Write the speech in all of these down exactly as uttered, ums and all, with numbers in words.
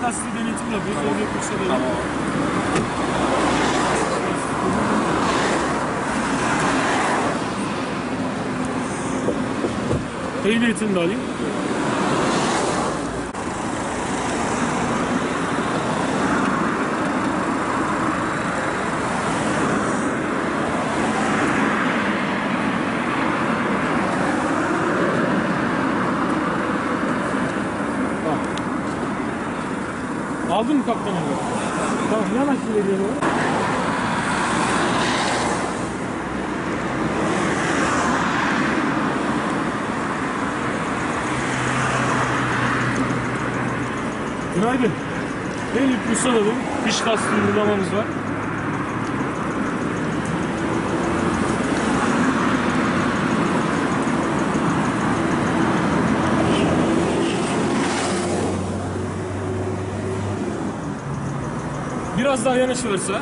lastik denetim yapıyoruz. Tamam. Öyle Bursa'da. Tamam. Ehliyetini de alayım. Aldın mı kaptan abi? Tamam, yanaş ileriye doğru. Günaydın. Ehliyet Bursa'dayım. Diş lastiği uygulamamız var. Biraz daha yanaşılırsa.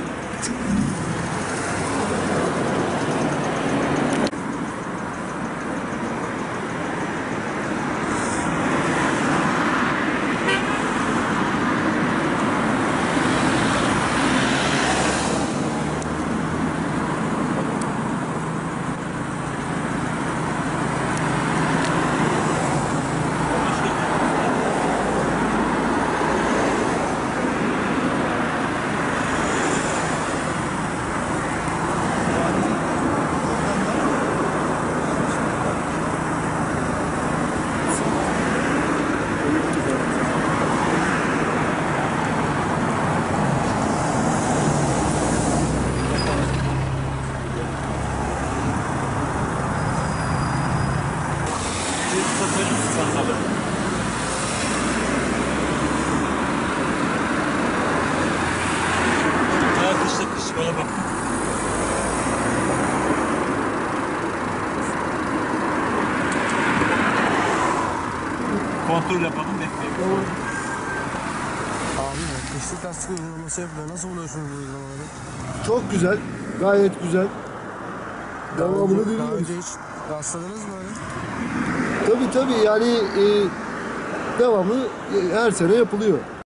Yola bak. Kontrol yapalım, bekleyelim. Abi, kışlık lastik uygulaması yapıyor. Nasıl buluyorsunuz bu uygulamaları? Çok güzel, gayet güzel. Devamını diliyoruz. Daha önce hiç rastladınız mı öyle? Tabii tabii, yani e, devamı e, her sene yapılıyor.